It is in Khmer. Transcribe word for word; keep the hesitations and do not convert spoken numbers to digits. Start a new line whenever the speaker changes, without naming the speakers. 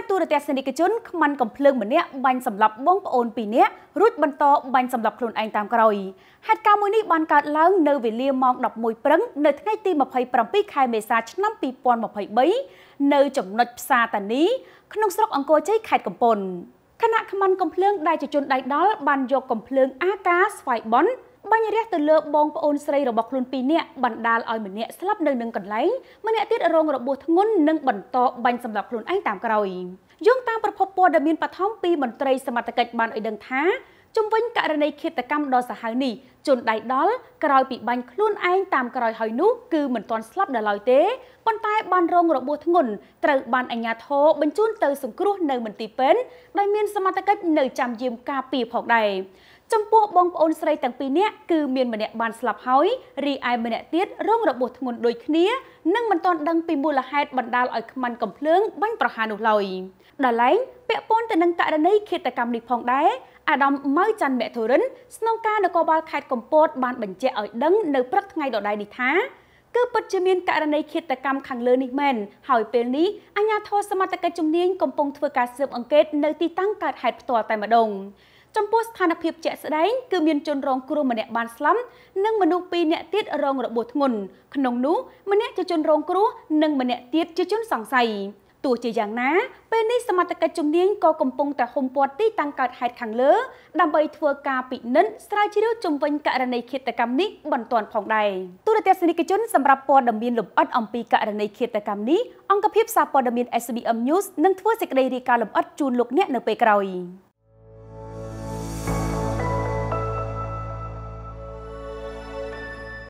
មិត្តទូរទស្សនិកជនខ្មាន់កំភ្លើងម្នាក់បាញ់សម្លាប់បងប្អូនពីរនាក់រួចបន្តបាញ់សម្លាប់ខ្លួនឯងតាមក្រោយហេតុការណ៍មួយនេះបានកើតឡើងនៅវេលាម៉ោងដប់មួយព្រឹងនៅថ្ងៃទីម្ភៃប្រាំពីរខែមេសាឆ្នាំពីរពាន់ម្ភៃបីនៅចំណុចផ្សារតានីក្នុងស្រុកអង្គរជ័យខេត្តកំពង់គណៈខ្មាន់កំភ្លើងដែលជាជនដៃដល់បានយកកំភ្លើងអាកាស្វាយបនបាញ់រះទៅលើបងប្អូនស្រីរបស់ខ្លួនពីរនាក់បណ្ដាលឲ្យម្នាក់ស្លាប់នៅនឹងកន្លែងម្នាក់ទៀតរងរបួសធ្ងន់និងបន្តបាញ់សម្លាប់ខ្លួនឯងតាមក្រោយយោងតាមប្រភពព័ត៌មានបឋមពីមន្ត្រីសមត្ថកិច្ចបានឲ្យដឹងថាជំវិញករណីឃាតកម្មដ៏សាហាវនេះជនដៃដល់ក្រោយពីបាញ់ខ្លួនឯងតាមក្រោយហើយនោះគឺមិនទាន់ស្លាប់ដល់ឡើយទេប៉ុន្តែបានរងរបួសធ្ងន់ត្រូវបានអាជ្ញាធរបញ្ជូនទៅសង្គ្រោះនៅមន្ទីរពេទ្យដោយមានសមត្ថកិច្ចនៅចាំយាមការពារផងដែរចំពោះបងប្អូនស្រីទាំងពីរនាក់គឺមានម្នាក់បានស្លាប់ហើយរីឯម្នាក់ទៀតរងរបួសធ្ងន់ដូចគ្នានិងមិនទាន់ដឹងពីមូលហេតុបណ្ដាលឲ្យខ្មាន់កំភ្លើងបាញ់ប្រហារនោះឡើយដល់ឡែងពាក់ព័ន្ធទៅនឹងករណីឃាតកម្មនេះផងដែរអាដាមម៉ៅច័ន្ទមធុរិនស្នងការនគរបាលខេត្តកំពតបានបញ្ជាក់ឲ្យដឹងនៅព្រឹកថ្ងៃដដែលនេះថាគឺពិតជាមានករណីឃាតកម្មខាងលើនេះមែនហើយពេលនេះអាជ្ញាធរសមត្ថកិច្ចជំនាញកំពុងធ្វើការស៊ើបអង្កេតនៅទីតាំងកើតហេតុផ្ទាល់តែម្ដងចំពោះស្ថានភាពជាក់ស្ដែងគឺមានជនរងគ្រោះម្នាក់បានស្លាប់និងមនុស្សពីរនាក់ទៀតរងរបួសធ្ងន់ក្នុងនោះម្នាក់ជាជនរងគ្រោះនិងម្នាក់ទៀតជាជនសង្ស័យទោះជាយ៉ាងណាពេលនេះសមត្ថកិច្ចជំនាញក៏កំពុងតែហ៊ុំព័ទ្ធទីតាំងកើតហេតុខាងលើដើម្បីធ្វើការពិនិត្យស្រាវជ្រាវជំវិញករណីឃាតកម្មនេះបន្ទាន់ផងដែរទូរទស្សនិកជនសម្រាប់ព័ត៌មានលម្អិតអំពីករណីឃាតកម្មនេះអង្គភាពសារព័ត៌មាន S B M News នឹងធ្វើសេចក្តីរាយការណ៍លម្អិតជូនលោកអ្នកនៅពេលក្រោយ